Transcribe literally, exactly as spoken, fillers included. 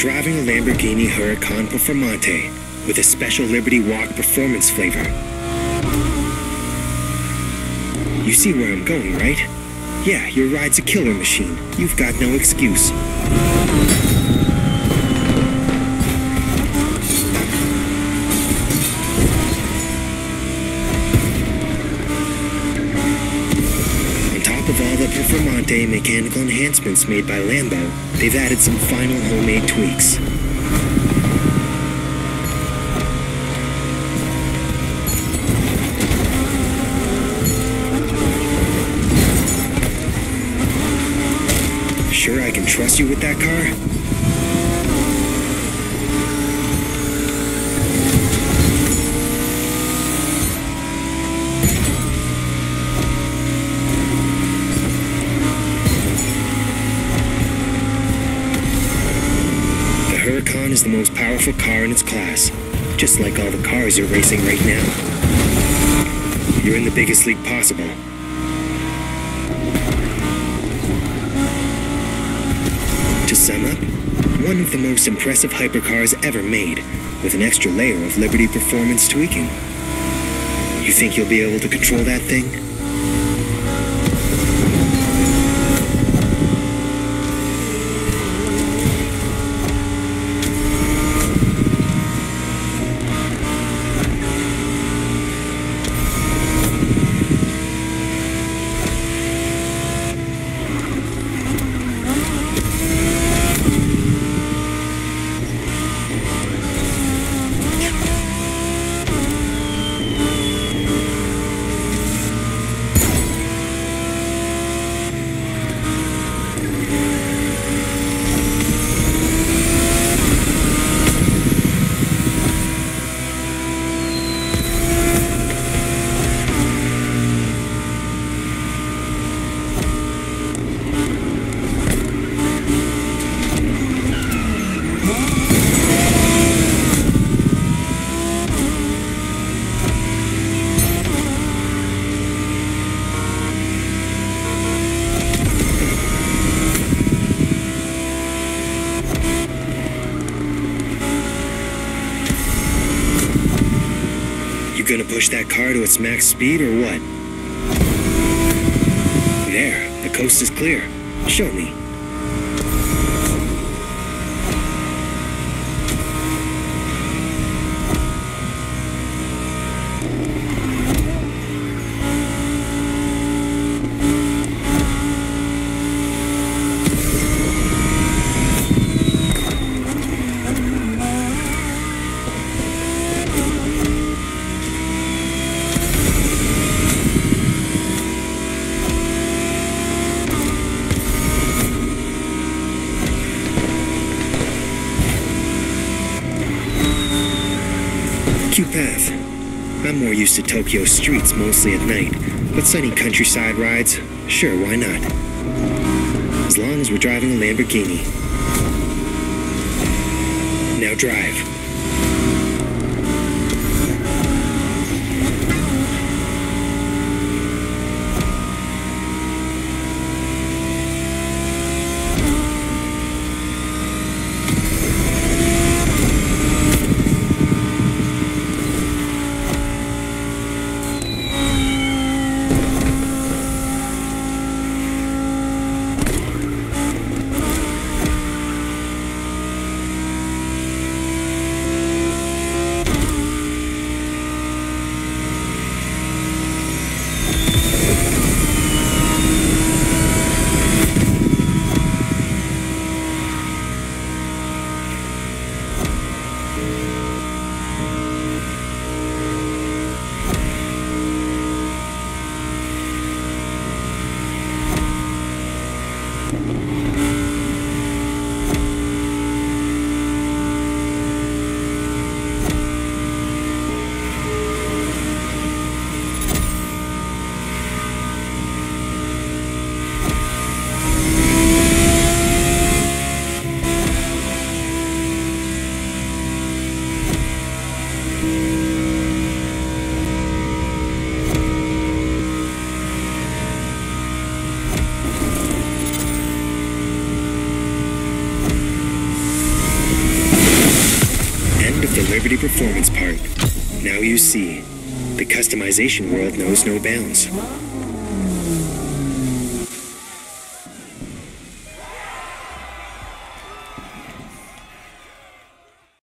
driving a Lamborghini Huracan Performante with a special Liberty Walk performance flavor. You see where I'm going, right? Yeah, your ride's a killer machine. You've got no excuse. On top of all the Performante mechanical enhancements made by Lambo, they've added some final homemade tweaks. Sure I can trust you with that car? The Huracan is the most powerful car in its class, just like all the cars you're racing right now. You're in the biggest league possible. To sum up, one of the most impressive hypercars ever made, with an extra layer of Liberty performance tweaking. You think you'll be able to control that thing? You gonna push that car to its max speed or what? There, the coast is clear. Show me. Cute path. I'm more used to Tokyo streets mostly at night, but sunny countryside rides, sure, why not? As long as we're driving a Lamborghini. Now drive. Liberty Performance Park. Now you see, the customization world knows no bounds.